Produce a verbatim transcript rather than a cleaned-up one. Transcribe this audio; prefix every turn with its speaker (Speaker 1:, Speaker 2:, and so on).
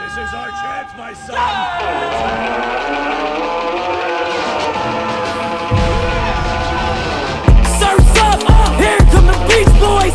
Speaker 1: This is our chance, my son!
Speaker 2: Surf's up! Here come the Beach Boys!